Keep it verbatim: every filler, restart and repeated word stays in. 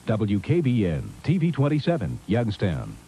W K B N, T V twenty-seven, Youngstown.